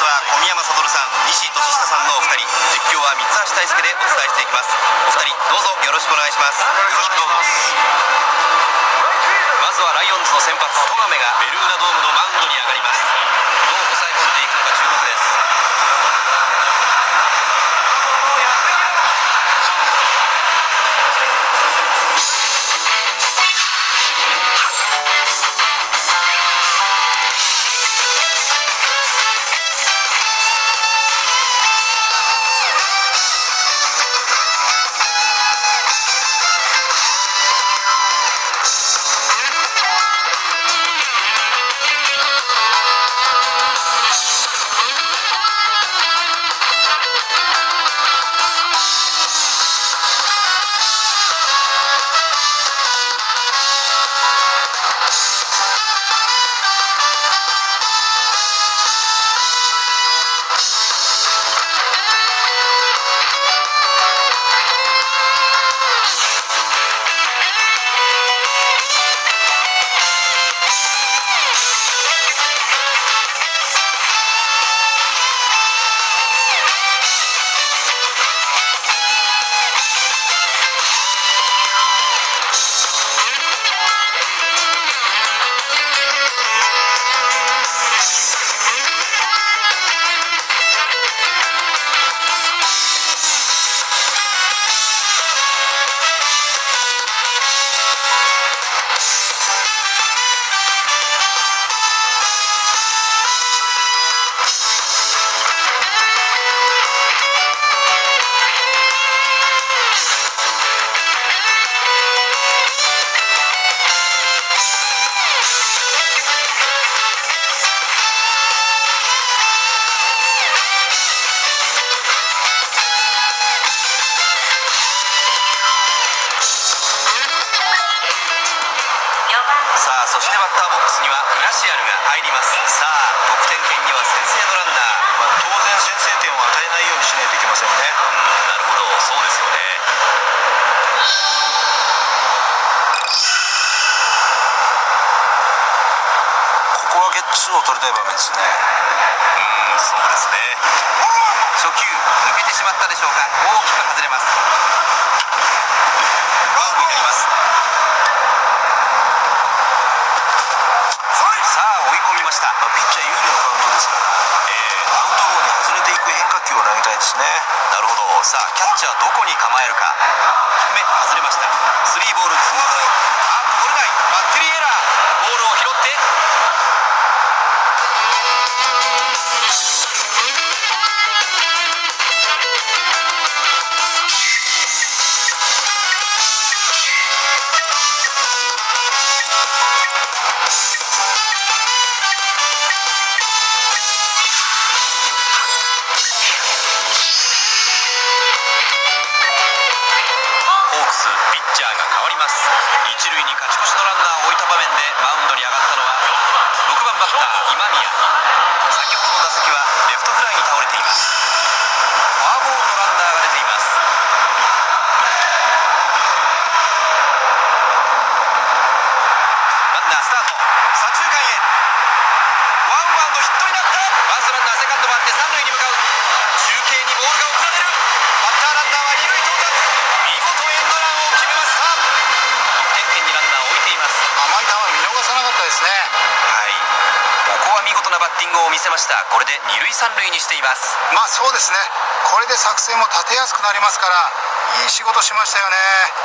は小宮山悟さん、西俊久さんのお二人、実況は三橋大輔でお伝えしていきます。お二人どうぞよろしくお願いします。よろしくどうぞ。まずはライオンズの先発戸上がベルーナドームのマウンドに上がります。どう抑え込んでいくのか注目です。そしてバッターボックスにはグラシアルが入ります。さあ得点圏には先制のランナー、 当然先制点を与えないようにしないといけませんね。 なるほど、そうですよね。 ここはゲッツーを取りたい場面ですね。 そうですね。初球抜けてしまったでしょうか。大きく外れます。ファウルになります。さあ追い込みました。 ピッチャー有利のカウントですから、アウトローに外れていく変化球を投げたいですね。 なるほど。さあキャッチャーどこに構えるか。低め外れました。スリーボールツーストライク。取れない。バッテリーエラー。ボールを拾ってピッチャーが変わります。一塁に勝ち越しのランナーを置いた場面でマウンドに上がったのは6番バッター今宮。先ほどの打席はレフトフライに倒れています。フォアボールのランナーが出ています。ランナースタート。左中間へワンバウンドヒットになった。ワンストランナーセカンド回って三塁に向かう。中継にボールが送られる。バッターランナーは二塁到達。見事エンドランを決めました。得点圏にランナーを置いています。 甘い球見逃さなかったですね。 はい、ここは見事なバッティングを見せました。これで二塁三塁にしています。 そうですね。これで作戦も立てやすくなりますから、いい仕事しましたよね。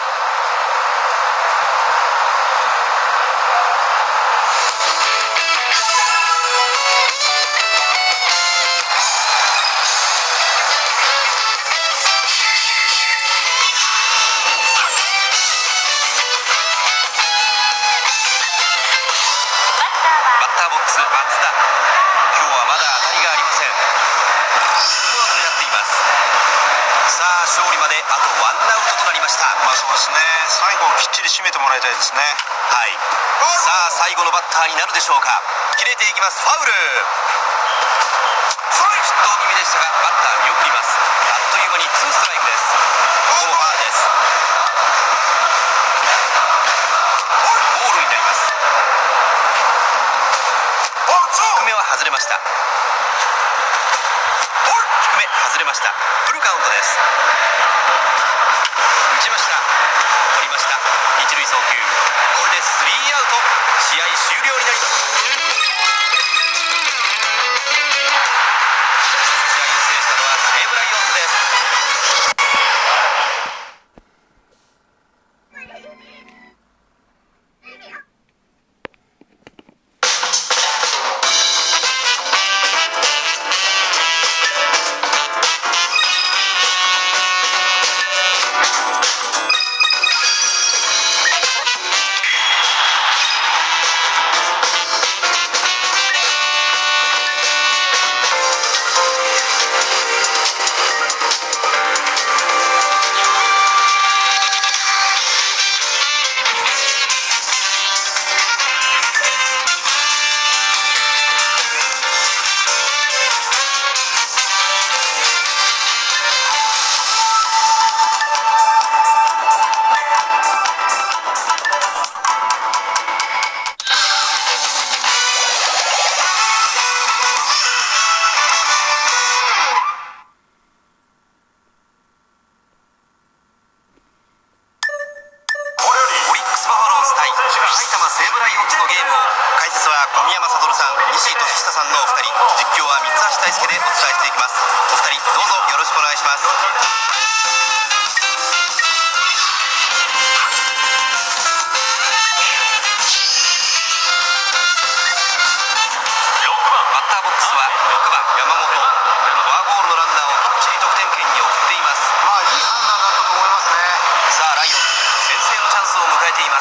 バッターボックス松田。今日はまだ当たりがありません。ツーアウトになっています。さあ勝利まであとワンアウトとなりました。 そうですね。最後をきっちり締めてもらいたいですね。 はい。さあ最後のバッターになるでしょうか。切れていきます。ファウル。ヒット気味でしたがバッター見送ります。あっという間にツーストライクです。ここもファウルです。ボールになります。低めは外れました。 ました。フルカウントです。打ちました。取りました。一塁送球。これでスリーアウト。試合終了になります。試合を制したのは西武ライオンズです。埼玉西武ライオンズのゲームを解説は小宮山悟さん、西俊久さんのお二人、実況は三橋大輔でお伝えしていきます。お二人どうぞよろしくお願いします。バッターボックスは6番山本。フォアボールのランナーをきっちり得点圏に送っています。 いい判断だったと思いますね。 さあライオンズ先制のチャンスを迎えています。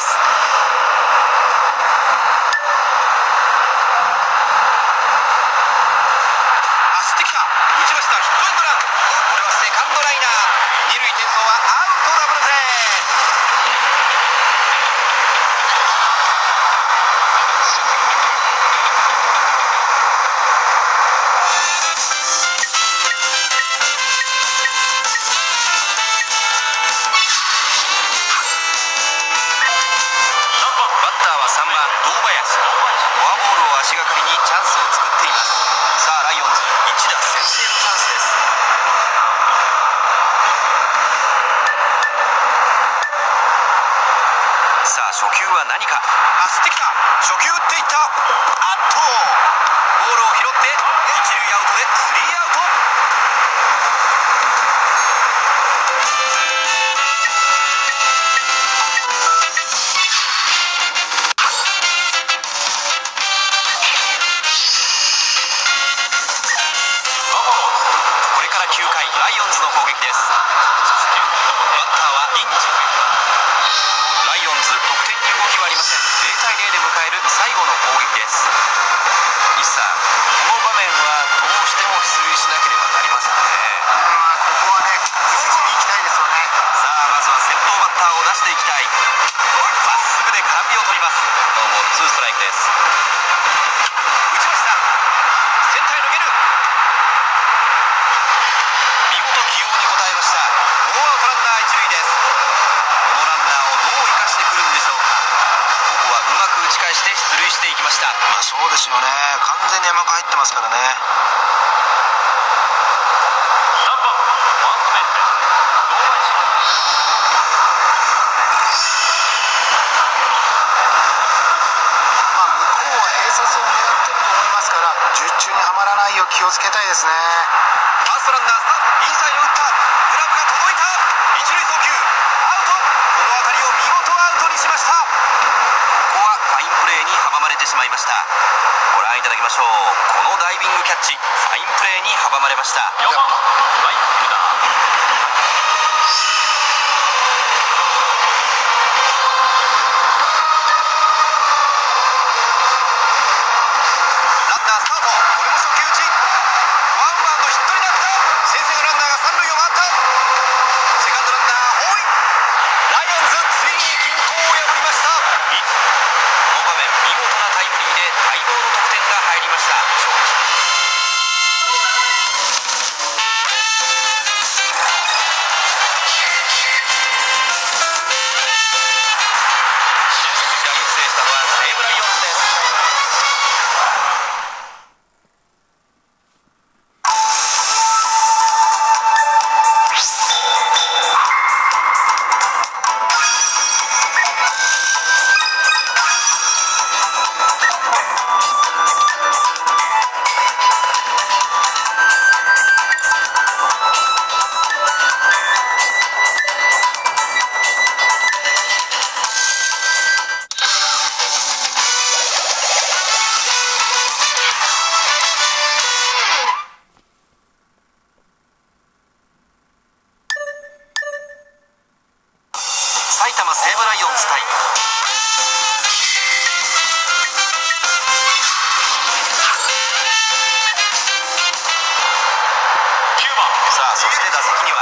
足がかりにチャンスを作っています。さあライオンズ一打先制のチャンスです。さあ初球は何か。走ってきた。初球打っていった。ボールを拾って一塁アウトでスリーアウト。9回ライオンズの攻撃です。バッターはインジ。ライオンズ得点に動きはありません。0対0で迎える最後の攻撃です。西さん、この場面はどうしても出塁しなければなりませんね。 ここはね、確実に行きたいですよね。 さあまずは先頭バッターを出していきたい。まっすぐで空振りを取ります。ノーボール2ストライクです。打ちました。センターへ抜ける。起用に応えました。ノーアウトランナー一塁です。このランナーをどう生かしてくるんでしょうか。ここはうまく打ち返して出塁していきました。 そうですよね。完全に甘く入ってますからね。向こうは併殺を狙ってると思いますから、術中にはまらないよう気をつけたいですね。 ファーストランナースタート。インサイド打った。グラブが届いた。一塁送球アウト。この当たりを見事アウトにしました。ここはファインプレーに阻まれてしまいました。ご覧いただきましょう。このダイビングキャッチ、ファインプレーに阻まれました。4番ライトだ。ランナースタート。これも初球打ち。ワンバウンドヒットになった。先制のランナーが三塁を回った。セカンドランナー大井。ライオンズついに均衡を破りました。この場面見事なタイムリーで待望の得点が入りました。勝利しました。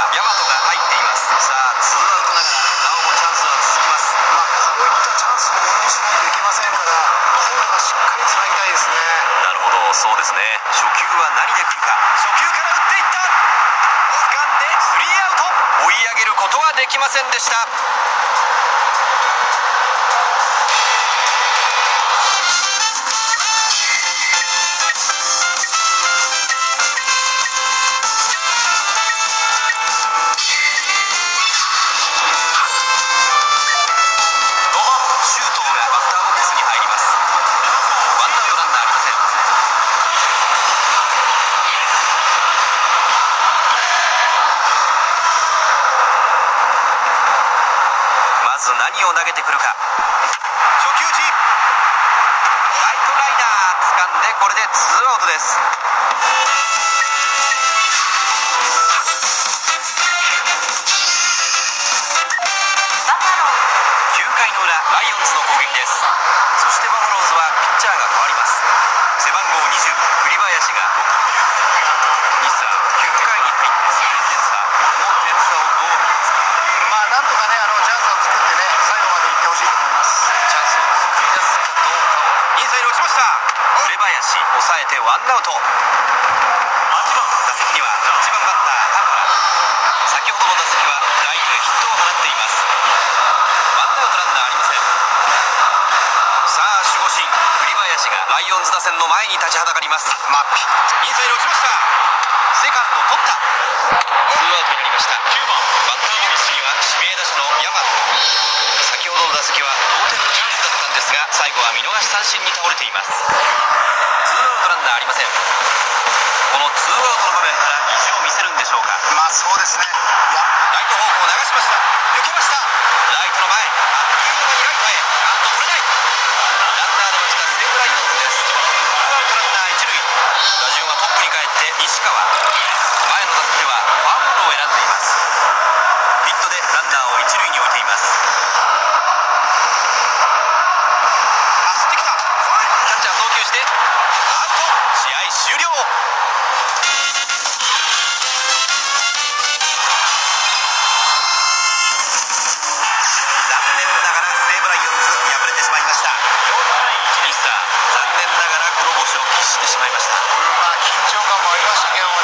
は大和が入っています。さあツーアウトながらなおもチャンスは続きます。 こういったチャンスをものにしないといけませんから、ホールはしっかりつなぎたいですね。 なるほど、そうですね。初球は何で来るか。初球から打っていった。掴んでスリーアウト。追い上げることはできませんでした。何を投げてくるか。初球打ち、ライトライナー掴んで、これでツーアウトです。9回の裏、ライオンズの攻撃です。そしてバファローズはピッチャーが変わります。背番号20、栗林がミスター9回に入って3点差。この点差をどう見ますか。 なんとかね、チャンスを作ってね、最後まで行ってほしいと思います。 チャンスを作り出すかどうかを。インサイド打ちました。紅林抑えてワンアウト。打席には1番バッター田村。先ほどの打席はライトへヒットを放っています。ワンアウトランナーありません。さあ守護神栗林がライオンズ打線の前に立ちはだかります。インサイド打ちました。セカンド取った。ツーアウトになりました。9番バッターボックスには指名打者の大和。先ほどの打席は同点のチャンスだったんですが、最後は見逃し三振に倒れています。ツーアウトランナーありません。このツーアウトの場面から意地を見せるんでしょうか。 そうですね。 ライト方向流しました。抜けました。ライトの前、あっという間にライトへ。取れない。ランナーで落ちた西武ライオンズです。ツーアウトランナー一塁。打順はトップに帰って西川。前の打席ではフォアボールを選んでいます。ヒットでランナーを一塁に置いています。走ってきた。キャッチャー送球してアウト。試合終了。残念ながら黒星を喫してしまいました。 緊張感もありましたけども